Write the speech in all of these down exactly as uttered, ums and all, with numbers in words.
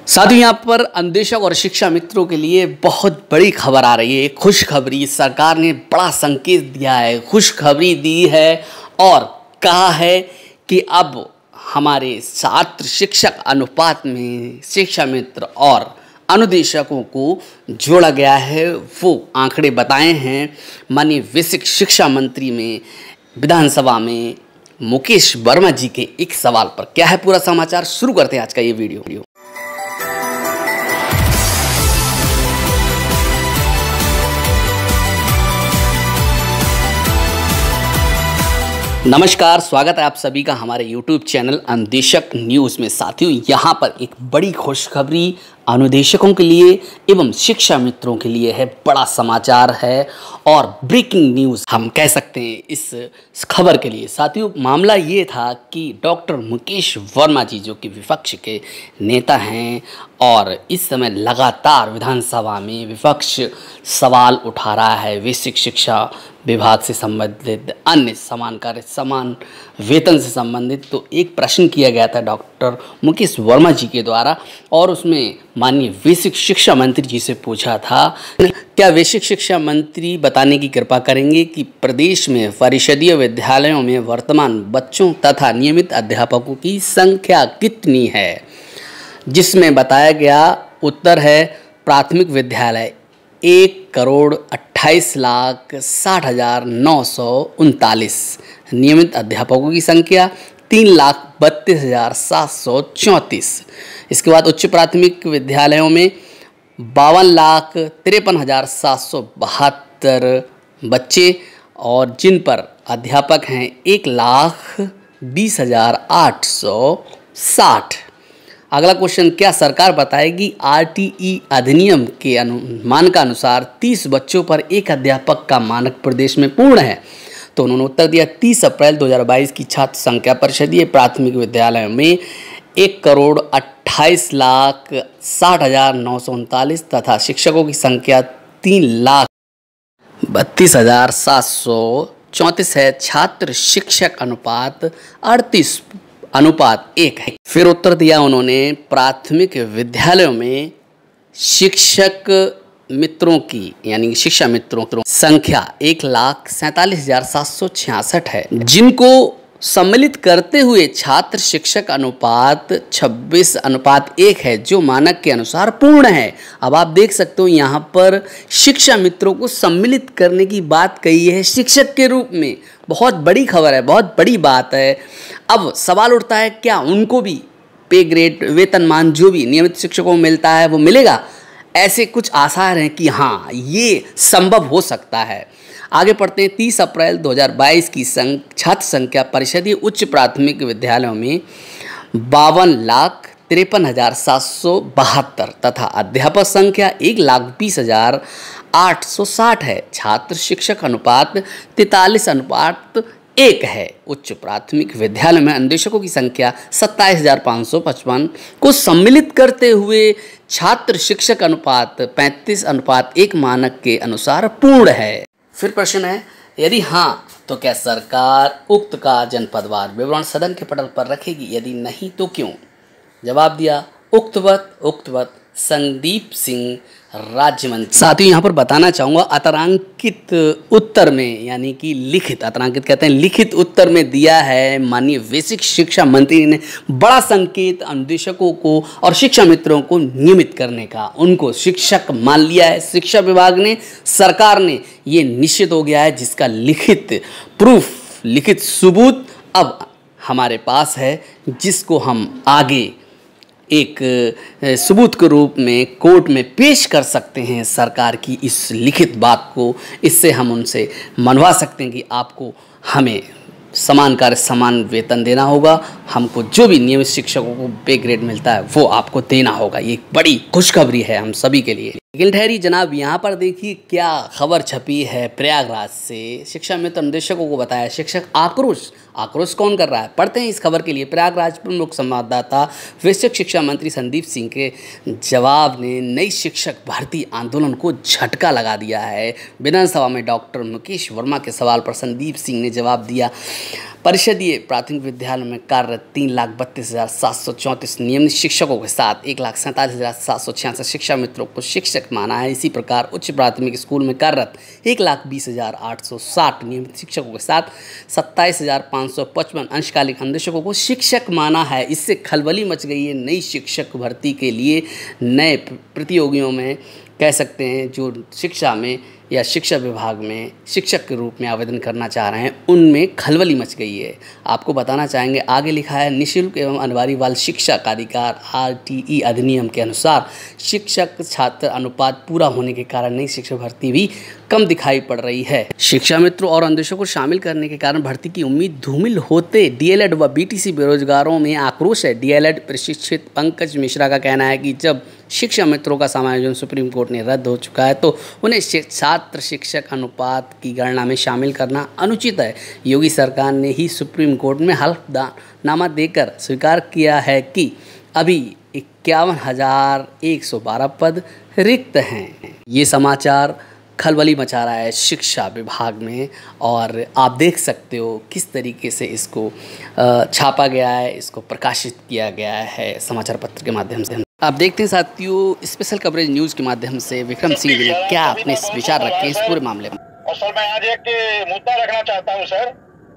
साथियों, यहाँ पर अन्वेषक और शिक्षा मित्रों के लिए बहुत बड़ी खबर आ रही है। खुशखबरी, सरकार ने बड़ा संकेत दिया है, खुशखबरी दी है और कहा है कि अब हमारे छात्र शिक्षक अनुपात में शिक्षा मित्र और अनुदेशकों को जोड़ा गया है। वो आंकड़े बताए हैं माननीय बेसिक शिक्षा मंत्री में विधानसभा में मुकेश वर्मा जी के एक सवाल पर। क्या है पूरा समाचार, शुरू करते हैं आज का ये वीडियो। नमस्कार, स्वागत है आप सभी का हमारे यूट्यूब चैनल अनुदेशक न्यूज़ में। साथियों, यहाँ पर एक बड़ी खुशखबरी अनुदेशकों के लिए एवं शिक्षा मित्रों के लिए है। बड़ा समाचार है और ब्रेकिंग न्यूज़ हम कह सकते हैं इस खबर के लिए। साथियों, मामला ये था कि डॉक्टर मुकेश वर्मा जी, जो कि विपक्ष के नेता हैं और इस समय लगातार विधानसभा में विपक्ष सवाल उठा रहा है बेसिक शिक्षा विभाग से संबंधित, अन्य समान कार्य समान वेतन से संबंधित। तो एक प्रश्न किया गया था डॉक्टर मुकेश वर्मा जी के द्वारा और उसमें माननीय बेसिक शिक्षा मंत्री जी से पूछा था, क्या बेसिक शिक्षा मंत्री बताने की कृपा करेंगे कि प्रदेश में परिषदीय विद्यालयों में वर्तमान बच्चों तथा नियमित अध्यापकों की संख्या कितनी है। जिसमें बताया गया उत्तर है प्राथमिक विद्यालय एक करोड़ अट्ठाईस लाख साठ हज़ार नौ सौ उनतालीस, नियमित अध्यापकों की संख्या तीन लाख बत्तीस हज़ार सात सौ चौंतीस। इसके बाद उच्च प्राथमिक विद्यालयों में बावन लाख तिरपन हज़ार सात सौ बहत्तर बच्चे और जिन पर अध्यापक हैं एक लाख बीस हज़ार आठ सौ साठ। अगला क्वेश्चन, क्या सरकार बताएगी आरटीई अधिनियम के अनुमान का अनुसार तीस बच्चों पर एक अध्यापक का मानक प्रदेश में पूर्ण है। तो उन्होंने उत्तर दिया तीस अप्रैल दो हज़ार बाईस की छात्र संख्या परिषदीय प्राथमिक विद्यालयों में एक करोड़ अट्ठाईस लाख साठ हज़ार नौ सौ उनतालीस तथा शिक्षकों की संख्या तीन लाख बत्तीस हज़ार सात सौ चौंतीस है। छात्र शिक्षक अनुपात अड़तीस अनुपात एक है। फिर उत्तर दिया उन्होंने प्राथमिक विद्यालयों में शिक्षक मित्रों की यानी शिक्षा मित्रों की संख्या एक लाख सैंतालीस हजार सात सौ छियासठ है, जिनको सम्मिलित करते हुए छात्र शिक्षक अनुपात छब्बीस अनुपात एक है, जो मानक के अनुसार पूर्ण है। अब आप देख सकते हो यहाँ पर शिक्षा मित्रों को सम्मिलित करने की बात कही है शिक्षक के रूप में। बहुत बड़ी खबर है, बहुत बड़ी बात है। अब सवाल उठता है, क्या उनको भी पे ग्रेड वेतनमान जो भी नियमित शिक्षकों को मिलता है वो मिलेगा? ऐसे कुछ आसार हैं कि हाँ, ये संभव हो सकता है। आगे पढ़ते हैं। तीस अप्रैल दो हज़ार बाईस की संग, छात्र संख्या परिषदीय उच्च प्राथमिक विद्यालयों में बावन लाख तिरपन हज़ार सात सौ बहत्तर तथा अध्यापक संख्या एक लाख बीस हज़ार आठ सौ साठ है। छात्र शिक्षक अनुपात तैंतालीस अनुपात एक है। उच्च प्राथमिक विद्यालय में अनुदेशकों की संख्या सत्ताईस हज़ार पाँच सौ पचपन को सम्मिलित करते हुए छात्र शिक्षक अनुपात पैंतीस अनुपात एक मानक के अनुसार पूर्ण है। फिर प्रश्न है, यदि हाँ तो क्या सरकार उक्त का जनपदवार विवरण सदन के पटल पर रखेगी? यदि नहीं तो क्यों? जवाब दिया उक्तवत उक्तवत संदीप सिंह राज्य मंत्री। साथियों, यहाँ पर बताना चाहूँगा अतरांकित उत्तर में यानी कि लिखित, अतरांकित कहते हैं, लिखित उत्तर में दिया है माननीय बेसिक शिक्षा मंत्री ने बड़ा संकेत अनुदेशकों को और शिक्षा मित्रों को नियमित करने का। उनको शिक्षक मान लिया है शिक्षा विभाग ने, सरकार ने। ये निश्चित हो गया है, जिसका लिखित प्रूफ, लिखित सबूत अब हमारे पास है, जिसको हम आगे एक सबूत के रूप में कोर्ट में पेश कर सकते हैं सरकार की इस लिखित बात को। इससे हम उनसे मनवा सकते हैं कि आपको हमें समान कार्य समान वेतन देना होगा, हमको जो भी नियमित शिक्षकों को पे ग्रेड मिलता है वो आपको देना होगा। ये बड़ी खुशखबरी है हम सभी के लिए। लेकिन ठहरी जनाब, यहाँ पर देखिए क्या खबर छपी है प्रयागराज से। शिक्षा मित्र निदेशकों को बताया शिक्षक आक्रोश। आक्रोश कौन कर रहा है, पढ़ते हैं इस खबर के लिए। प्रयागराज प्रमुख संवाददाता वैश्विक शिक्षा मंत्री संदीप सिंह के जवाब ने नई शिक्षक भर्ती आंदोलन को झटका लगा दिया है। विधानसभा में डॉक्टर मुकेश वर्मा के सवाल पर संदीप सिंह ने जवाब दिया, परिषदीय प्राथमिक विद्यालय में कार्यरत तीन लाख बत्तीस हज़ार सात सौ चौंतीस नियमित शिक्षकों के साथ एक लाख सैंतालीस हज़ार सात सौ छियासठ शिक्षा मित्रों को शिक्षक माना है। इसी प्रकार उच्च प्राथमिक स्कूल में कार्यरत एक लाख बीस हज़ार आठ सौ साठ नियमित शिक्षकों के साथ सत्ताईस हज़ार पाँच सौ पचपन अंशकालिक अनुदेशकों को शिक्षक माना है। इससे खलबली मच गई है नई शिक्षक भर्ती के लिए। नए प्रतियोगियों में कह सकते हैं जो शिक्षा में या शिक्षा विभाग में शिक्षक के रूप में आवेदन करना चाह रहे हैं, उनमें खलबली मच गई है। आपको बताना चाहेंगे, आगे लिखा है निःशुल्क एवं अनिवार्य बाल शिक्षा का अधिकार आर टी ई अधिनियम के अनुसार शिक्षक छात्र अनुपात पूरा होने के कारण नई शिक्षक भर्ती भी कम दिखाई पड़ रही है। शिक्षा मित्रों और अनुदेशकों को शामिल करने के कारण भर्ती की उम्मीद धूमिल होते डीएलएड व बीटीसी बेरोजगारों में आक्रोश है। डीएलएड प्रशिक्षित पंकज मिश्रा का कहना है कि जब शिक्षा मित्रों का समायोजन सुप्रीम कोर्ट ने रद्द हो चुका है तो उन्हें छात्र शिक्षक अनुपात की गणना में शामिल करना अनुचित है। योगी सरकार ने ही सुप्रीम कोर्ट में हल्फनामा देकर स्वीकार किया है कि अभी इक्यावन हजार एक सौ बारह पद रिक्त हैं। ये समाचार खलबली मचा रहा है शिक्षा विभाग में और आप देख सकते हो किस तरीके से इसको छापा गया है, इसको प्रकाशित किया गया है समाचार पत्र के माध्यम से। आप देखते हैं साथियों, स्पेशल कवरेज न्यूज़ के माध्यम से विक्रम सिंह जी ने क्या अपने विचार रखे इस पूरे मामले में। और सर मैं आज एक मुद्दा रखना चाहता हूं सर।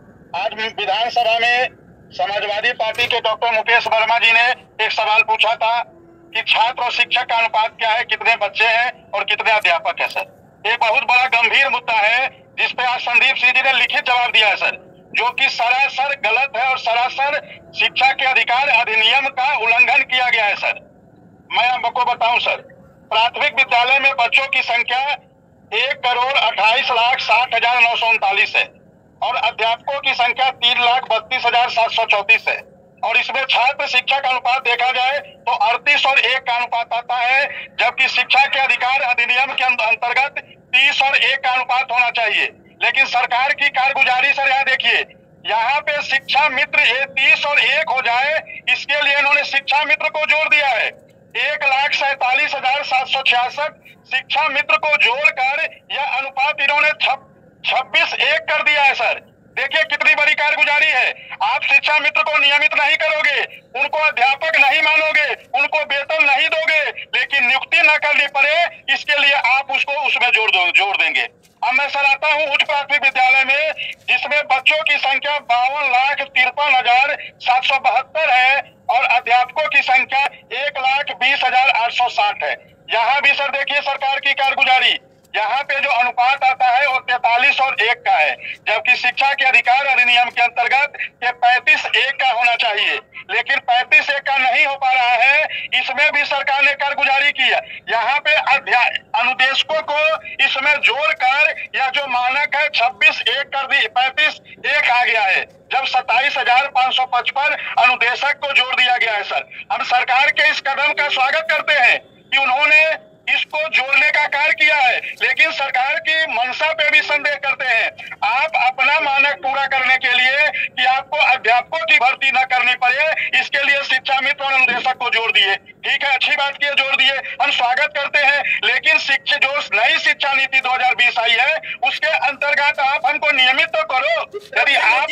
आज विधानसभा में समाजवादी पार्टी के डॉक्टर मुकेश वर्मा जी ने एक सवाल पूछा था कि छात्र और शिक्षक का अनुपात क्या है, कितने बच्चे हैं और कितने अध्यापक है सर। एक बहुत बड़ा गंभीर मुद्दा है जिस पे आज संदीप सिंह जी ने लिखित जवाब दिया है सर, जो कि सरासर गलत है और सरासर शिक्षा के अधिकार अधिनियम का उल्लंघन किया गया है सर। मैं आपको बताऊं सर, प्राथमिक विद्यालय में बच्चों की संख्या एक करोड़ अट्ठाईस लाख साठ हजार नौ सौ उनतालीस है और अध्यापकों की संख्या तीन लाख बत्तीस हजार सात सौ चौतीस है। और इसमें छात्र शिक्षक अनुपात देखा जाए तो अड़तीस और एक का अनुपात आता है, जबकि शिक्षा के अधिकार अधिनियम के अंतर्गत तीस और एक का अनुपात होना चाहिए। लेकिन सरकार की कारगुजारी सर यहाँ देखिए, यहाँ पे शिक्षा मित्र तीस और एक हो जाए, इसके लिए इन्होंने शिक्षा मित्र को जोड़ दिया है। एक लाख सैतालीस हजार सात सौ छियासठ शिक्षा मित्र को जोड़कर यह अनुपात इन्होंने छब्बीस एक कर दिया है सर। देखिए कितनी बड़ी कारगुजारी है। आप शिक्षा मित्र को नियमित नहीं करोगे, उनको अध्यापक नहीं मानोगे, उनको वेतन नहीं दोगे, लेकिन नियुक्ति न करनी पड़े इसके लिए आप उसको उसमें जोड़ दो जोड़ देंगे। अब मैं सर आता हूँ उच्च प्राथमिक विद्यालय में, जिसमें बच्चों की संख्या बावन लाख तिरपन हजार सात सौ बहत्तर है और अध्यापकों की संख्या एक लाख बीस हजार आठ सौ साठ है। यहाँ भी सर देखिए सरकार की कारगुजारी, यहाँ पे जो अनुपात आता है वो तैतालीस और एक का है, जबकि शिक्षा के अधिकार अधिनियम के अंतर्गत ये पैंतीस एक का होना चाहिए, लेकिन पैंतीस एक का नहीं हो पा रहा है। इसमें भी सरकार ने कारगुजारी की है। यहाँ पे अनुदेशकों को इसमें जोड़कर या जो मानक है छब्बीस एक कर दी, पैंतीस एक आ गया है, जब सत्ताईस हजार पाँच सौ पचपन अनुदेशक को जोड़ दिया गया है सर। हम सरकार के इस कदम का स्वागत करते हैं कि उन्होंने इसको जोड़ने का कार्य किया है, लेकिन सरकार की मंशा पे भी संदेह करते हैं। आप अपना मानक पूरा करने के लिए कि आपको अध्यापकों की भर्ती न करनी पड़े, इसके लिए शिक्षा मित्र और अनुदेशक को जोड़ दिए। ठीक है, अच्छी बात की जोड़ दिए, हम स्वागत करते हैं, लेकिन शिक्षा जो नई शिक्षा नीति दो हजार बीस आई है उसके अंतर्गत आप हमको नियमित तो करो। यदि आप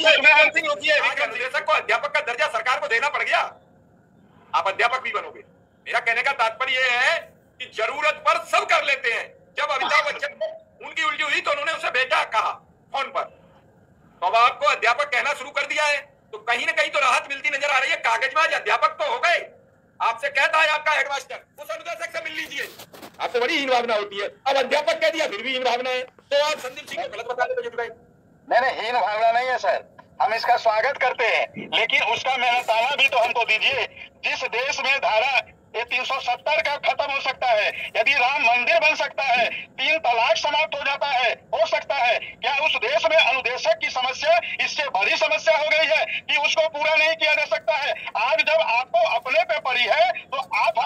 अनुदेशक को अध्यापक का दर्जा सरकार को देना पड़ गया, आप अध्यापक भी बनोगे। मेरा कहने का तात्पर्य यह है कि जरूरत पर सब कर लेते हैं। जब अमिताभ बच्चन उनकी उल्टी हुई तो उन्होंने उसे बेटा कहा फोन पर, तो अब आपको अध्यापक कहना शुरू कर दिया है, तो कहीं ना कहीं तो राहत मिलती नजर आ रही है। कागज में आज अध्यापक तो हो गए, आपसे कहता है आपका हेडमास्टर उस अनुदेशक से मिल लीजिए, आपसे बड़ी हीन भावना होती है। अब अध्यापक कह दिया फिर भी हीन भावना है, तो आप संदीप सिंह को गलत बता देते हैं। नहीं नहीं, हीन भावना नहीं है सर, हम इसका स्वागत करते हैं, लेकिन उसका मेहनताना भी तो हमको दीजिए। जिस देश में धारा ये तीन सौ सत्तर का खत्म हो सकता है, यदि राम मंदिर बन सकता है, तीन तलाक समाप्त हो जाता है, हो सकता है, क्या उस देश में अनुदेशक की समस्या इससे बड़ी समस्या हो गई है कि उसको पूरा नहीं किया जा सकता है? आज जब आपको अपने पे पड़ी है तो आप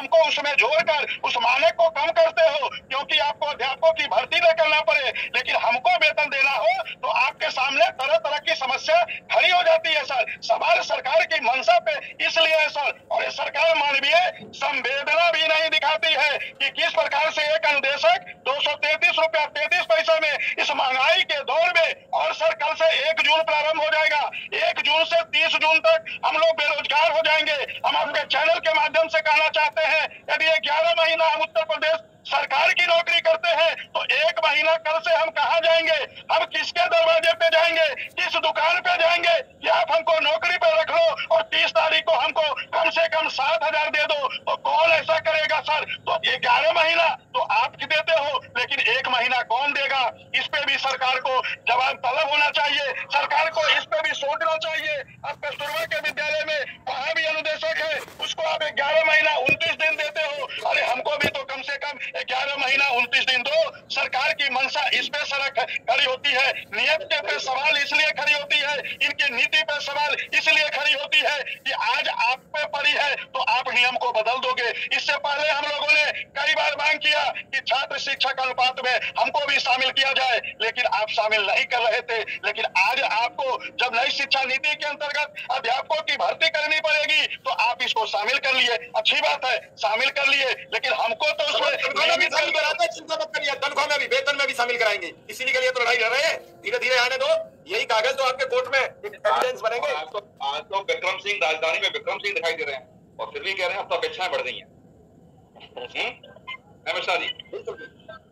हमको उसमें जोड़कर उस मानक को कम करते हो, क्योंकि आपको अध्यापकों की भर्ती न करना पड़े लेकिन हमको वेतन देना हो, तो आपके सामने तरह तरह की समस्या खड़ी हो जाती है सर। सवाल सरकार की मंशा पे इसलिए है सर, और ये सरकार मानवीय संवेदना भी नहीं दिखाती है कि किस प्रकार से एक अनुदेशक दो सौ तैतीस रुपया तैतीस पैसा में इस महंगाई के दौर में, और सर कल से एक जून प्रारंभ हो जाएगा, एक जून से तीस जून तक हम लोग बेरोजगार हो जाएंगे। हम आपके चैनल के माध्यम से कहना चाहते हैं, यदि ये ग्यारह महीना हम उत्तर प्रदेश सरकार की नौकरी करते हैं तो एक महीना कल से हम कहाँ जाएंगे, हम किसके दरवाजे पे जाएंगे, किस दुकान पे जाएंगे कि आप हमको नौकरी पे रख लो और तीस तारीख को हमको कम से कम सात हजार दे दो, तो कौन ऐसा करेगा सर? तो ग्यारह महीना तो आप देते हो लेकिन एक महीना कौन देगा? इस पे भी सरकार को जवाब तलब होना चाहिए, सरकार को इस पे भी सोचना चाहिए। अब कस्तूरबा के विद्यालय में वहाँ भी अनुदेशक है, उसको आप ग्यारह महीना उनतीस दिन देते हो, अरे हमको भी तो कम से कम ग्यारह महीना उनतीस दिन दो। सरकार की मंशा इस पे सड़क खड़ी होती है, नियत पे सवाल इसलिए खड़ी होती है, इनकी नीति पे सवाल इसलिए खड़ी होती है कि आज आप पे पड़ी है तो आप नियम को बदल दोगे। इससे पहले हम लोगों ने कई बार मांग किया कि छात्र शिक्षक अनुपात में हमको भी शामिल किया जाए, लेकिन आप शामिल नहीं कर रहे थे। लेकिन आज आपको जब नई शिक्षा नीति के अंतर्गत अध्यापकों की भर्ती करनी पड़ेगी तो आप इसको शामिल कर लिए, अच्छी बात है, शामिल कर लिए, लेकिन हमको तो उसमें शामिल कराते, चिंता मत करिए, तनख्वाह में भी वेतन में भी शामिल कराएंगे, इसीलिए के लिए तो लड़ाई लड़ रहे हैं। धीरे धीरे आने दो, यही कागज तो आपके कोर्ट में एक एविडेंस बनेंगे। आज तो आज तो विक्रम सिंह, राजधानी में विक्रम सिंह दिखाई दे रहे हैं और फिर भी कह रहे हैं अब तो अपेक्षाएं बढ़ गई हैं। अमित शाह जी